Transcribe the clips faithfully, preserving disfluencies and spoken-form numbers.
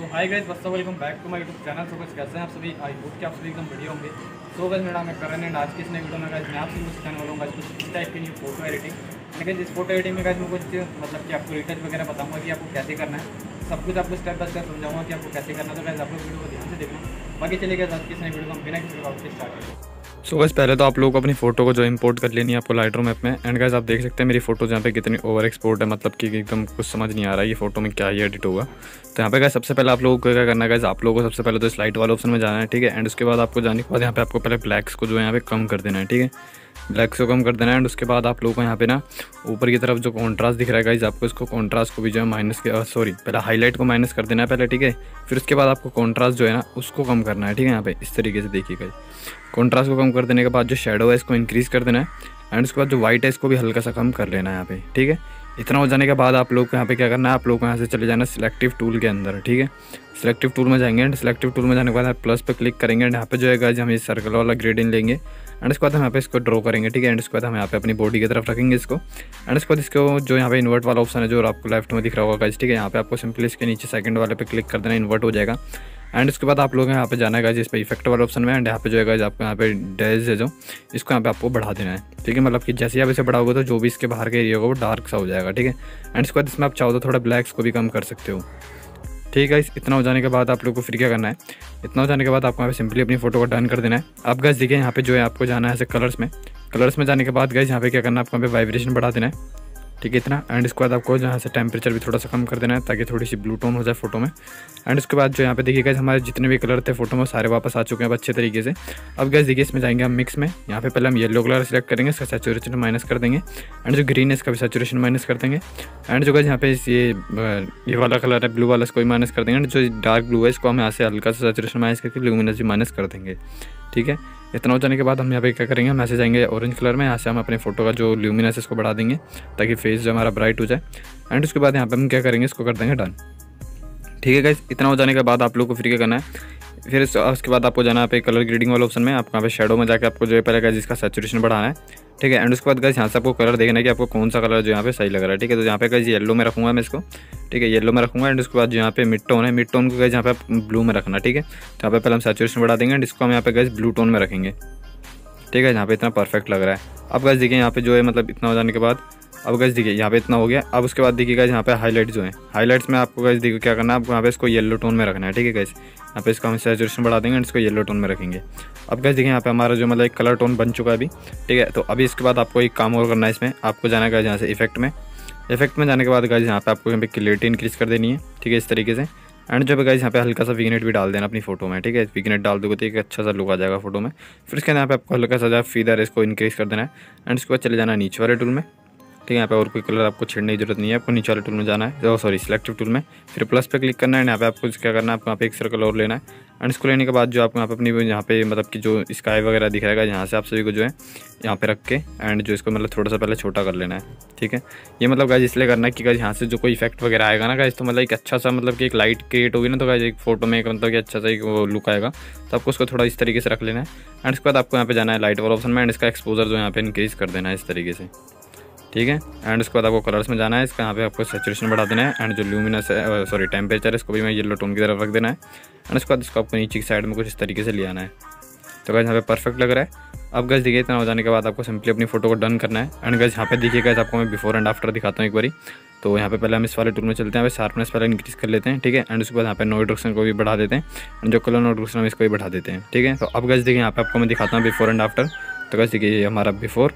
So hi guys, what's up, welcome back to my YouTube channel. So guys कैसे हैं आप सभी? I hope कि आप सभी एकदम बढ़िया होंगे। सो गाइस मेरा नाम है करण एंड आज की इस नई वीडियो में गाइस मैं आपसे कुछ सिखाने वाला हूँ गाइस कुछ इस टाइप की न्यू फोटो एडिटिंग। लेकिन इस फोटो एडिटिंग में गाइस मैं कुछ मतलब कि आपको रिटच वगैरह बताऊँगा कि आपको कैसे करना है, सब कुछ आपको स्टेप बाय स्टेप समझाऊंगा कि आपको कैसे करना है। तो गाइस आप लोग वीडियो को ध्यान से देखना। बाकी चलिए गाइस आज की इस नई वीडियो को हम बिना किसी रुकावट के स्टार्ट करें। सो गाइस पहले तो आप लोगों को अपनी फोटो को जो इंपोर्ट कर लेनी है आपको लाइटरूम ऐप में। एंड गाइस आप देख सकते हैं मेरी फोटो यहाँ पे कितनी ओवर एक्सपोर्ट है, मतलब कि एकदम कुछ समझ नहीं आ रहा है ये फोटो में क्या ही एडिट होगा। तो यहाँ पे गाइस सबसे पहले आप लोगों को क्या करना है गाइस, आप लोगों को सबसे पहले तो इस लाइट वाले ऑप्शन में जाना है, ठीक है। एंड उसके बाद आपको जाने के बाद यहाँ पे आपको पहले ब्लैक्स को जो है यहाँ पे कम कर देना है, ठीक है। ब्लैक्स को कम कर देना है। एंड उसके बाद आप लोगों को यहाँ पे ना ऊपर की तरफ जो कॉन्ट्रास्ट दिख रहा है गाइस, आपको इसको कॉन्ट्रास्ट को भी जो है माइनस के सॉरी पहले हाईलाइट को माइनस कर देना है पहले, ठीक है। फिर उसके बाद आपको कॉन्ट्रास्ट जो है ना उसको कम करना है, ठीक है। यहाँ पे इस तरीके से देखिए गाइस, कॉन्ट्रास्ट को कम कर देने के बाद जो शेडो है इसको इंक्रीज़ कर देना है। एंड उसके बाद जो वाइट है इसको भी हल्का सा कम कर लेना है यहाँ पे, ठीक है। इतना हो जाने के बाद आप लोग को यहाँ पे क्या करना है, आप लोग को यहाँ से चले जाना है सिलेक्टिव टूल के अंदर, ठीक है। सिलेक्टिव टूल में जाएंगे एंड सिलेक्टिव टूल में जाने के बाद आप प्लस पे क्लिक करेंगे एंड यहाँ पे जो है गाइस हम ये सर्कल वाला ग्रेडियंट लेंगे। एंड उसके बाद हम यहाँ पे इसको ड्रॉ करेंगे, ठीक है। एंड उसके बाद हम यहाँ पे अपनी बॉडी की तरफ रखेंगे इसको। एंड उसके बाद इसको जो यहाँ पे इन्वर्ट वाला ऑप्शन है जो आपको लेफ्ट में दिख रहा होगा गाइस, ठीक है। यहाँ पे आपको सिंपली इसके नीचे सेकंड वाले पे क्लिक कर देना, इन्वर्ट हो जाएगा। एंड उसके बाद आप लोग यहाँ पे जाना है गाइस इस पे इफेक्ट वाले ऑप्शन में। एंड यहाँ पे जो है गाइस आपको यहाँ पे डेज है जो इसको यहाँ पे आपको बढ़ा देना है, ठीक है। मतलब कि जैसे आप इसे बढ़ाओगे तो जो भी इसके बाहर का एरिया होगा वो डार्क सा हो जाएगा, ठीक है। एंड उसके बाद इसमें आप चाहो तो थोड़ा ब्लैक्स को भी कम कर सकते हो, ठीक है। इतना हो जाने के बाद आप लोग को फिर क्या करना है, इतना हो जाने के बाद आपको यहाँ पे सिंपली अपनी फोटो को डन कर देना है। आप गाइस देखिए यहाँ पे जो है आपको जाना है ऐसे कलर्स में। कलर्स में जाने के बाद गाइस यहाँ पे क्या करना है, आपको यहाँ पे वाइब्रेशन बढ़ा देना है, ठीक है, इतना। एंड इसके बाद आपको यहाँ से टेम्परेचर भी थोड़ा सा कम कर देना है ताकि थोड़ी सी ब्लू टोन हो जाए फोटो में। एंड उसके बाद जो यहाँ पे देखिए गाइस हमारे जितने भी कलर थे फोटो में सारे वापस आ चुके हैं अच्छे तरीके से। अब गाइस देखिए इसमें जाएंगे हम मिक्स में। यहाँ पे पहले हम येलो कलर सेलेक्ट करेंगे, इसका सैचुरेशन माइनस कर देंगे। एंड जो ग्रीन है इसका भी सैचुरेशन माइनस कर देंगे। एंड जो गाइस यहाँ पे ये ये वाला कलर है ब्लू वाला, इसको भी माइनस कर देंगे। एंड जो डार्क ब्लू है इसको हम यहाँ से हल्का सा सैचुरेशन माइनस करके ल्यूमिनस भी माइनस कर देंगे, ठीक है। इतना हो जाने के बाद हम यहाँ पे क्या करेंगे, हम ऐसे जाएंगे ऑरेंज कलर में। यहाँ से हम अपने फोटो का जो ल्यूमिनस इसको बढ़ा देंगे ताकि फेस जो हमारा ब्राइट हो जाए। एंड उसके बाद यहाँ पे हम क्या करेंगे, इसको कर देंगे डन, ठीक है गाइस। इतना हो जाने के बाद आप लोग को फिर क्या करना है, फिर उसके बाद आपको जाना है पे कलर ग्रेडिंग वाले ऑप्शन में। आपको यहाँ पे शेडो में जाकर आपको जो है पहले गाइस इसका सैचुरेशन बढ़ाना है, ठीक है। एंड उसके बाद गाइस यहाँ से आपको कलर देखना है कि आपको कौन सा कलर जो यहाँ पे सही लग रहा है, ठीक है। तो यहाँ पे गाइस येलो में रखूँगा मैं इसको, ठीक है, येलो में रखूँगा। एंड उसके बाद जो यहाँ पे मिड टोन है, मिड टोन को गाइस यहाँ पे ब्लू में रखना, ठीक है। तो यहाँ पे पहले हम सैचुरेशन बढ़ा देंगे एंड इसको हम यहाँ पे गाइस ब्लू टोन में रखेंगे, ठीक है। यहाँ पे इतना परफेक्ट लग रहा है। अब गाइस देखिए यहाँ पे जो है मतलब इतना हो जाने के बाद अब गाइस देखिए यहाँ पे इतना हो गया। अब उसके बाद देखिए गाइस यहाँ पे हाईलाइट जो है, हाईलाइट्स में आपको गाइस देखिए क्या करना है, आपको यहाँ पे इसको येलो टोन में रखना है, ठीक है गाइस। यहाँ पे इसका हम सैचुरेशन बढ़ा देंगे एंड इसको येलो टोन में रखेंगे। अब गाइस देखिए यहाँ पे हमारा जो मतलब एक कलर टोन बन चुका है अभी, ठीक है। तो अभी इसके बाद आपको एक काम और करना है, इसमें आपको जाना है गाइस यहाँ से इफेक्ट में। इफेक्ट में जाने के बाद गाइस यहाँ पे आपको यहाँ पे क्लियरिटी इंक्रीज़ कर देनी है, ठीक है, इस तरीके से। एंड जो गाइस यहाँ पे हल्का सा विग्नेट भी डाल देना अपनी फोटो में, ठीक है। विग्नेट डाल दोगे तो एक अच्छा सा लुक आ जाएगा फोटो में। फिर इसके यहाँ पे आपको हल्का सा फीदर इसको इंक्रीज़ कर देना है। एंड उसके बाद चले जाना है नीचे वाले टूल में, ठीक है। यहाँ पे और कोई कलर आपको छेड़ने की जरूरत नहीं है, आपको नीचे वाले टूल में जाना है, सॉरी सिलेक्टिव टूल में। फिर प्लस पे क्लिक करना है। यहाँ पे आपको क्या करना है, आपको यहाँ पे एक सर्कल और लेना है। एंड इसको लेने के बाद जो आपको यहाँ पे अपनी यहाँ पे मतलब कि जो स्काई वगैरह दिख रहेगा यहाँ से आप सभी को जो है यहाँ पे रख के एंड जो इसको मतलब थोड़ा सा पहले छोटा कर लेना है, ठीक है। ये मतलब गाइस इसलिए करना है कि गाइस यहाँ से जो कोई इफेक्ट वगैरह आएगा ना गाइस, तो मतलब एक अच्छा सा मतलब कि एक लाइट क्रिएट होगी ना, तो गाइस एक फोटो में एक मतलब कि अच्छा सा एक वो लुक आएगा। तो आपको उसको थोड़ा इस तरीके से रख लेना है। एंड उसके बाद आपको यहाँ पे जाना है लाइट वाला ऑप्शन में एंड इसका एक्सपोजर जो यहाँ पे इंक्रीज़ कर देना है इस तरीके से, ठीक है। एंड उसके बाद आपको कलर्स में जाना है, इसका यहाँ पे आपको सैचुरेशन बढ़ा देना है। एंड जो ल्यूमिनस है सॉरी टेम्परेचर है इसको भी मैं येलो टोन की तरफ रख देना है। एंड उसके बाद इसको आपको नीचे की साइड में कुछ इस तरीके से ले आना है। तो गाइस यहाँ पे परफेक्ट लग रहा है। अब गाइस देखिए इतना हो जाने के बाद आपको सिंपली अपनी फोटो को डन करना है। एंड गाइस यहाँ पे देखिए गाइस आपको मैं बिफोर एंड आफ्टर दिखाता हूँ एक बारी। तो यहाँ पे पहले हम इस वाले टूल में चलते हैं, शार्पनेस पहले इंक्रीज़ कर लेते हैं, ठीक है। एंड उसके बाद यहाँ पे नोइड रिडक्शन को भी बढ़ा देते हैं। एंड जो कलर नोइड रिडक्शन है इसको भी बढ़ा देते हैं, ठीक है। तो अब गाइस देखिए यहाँ पे आपको मैं दिखाता हूँ बिफोर एंड आफ्टर। तो गाइस देखिए ये हमारा बिफोर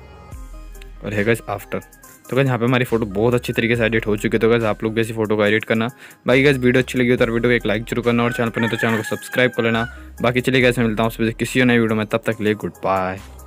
और है गाइस आफ्टर। तो गाइस यहाँ पे हमारी फोटो बहुत अच्छी तरीके से एडिट हो चुकी है। तो गाइस आप लोग भी ऐसी फोटो को एडिट करना। बाकी गाइस वीडियो अच्छी लगी हो तो वीडियो को एक लाइक जरूर करना और चैनल पर नहीं तो चैनल को सब्सक्राइब कर लेना। बाकी चलिए गाइस मैं मिलता हूँ किसी नई वीडियो में, तब तक ले गुड बाय।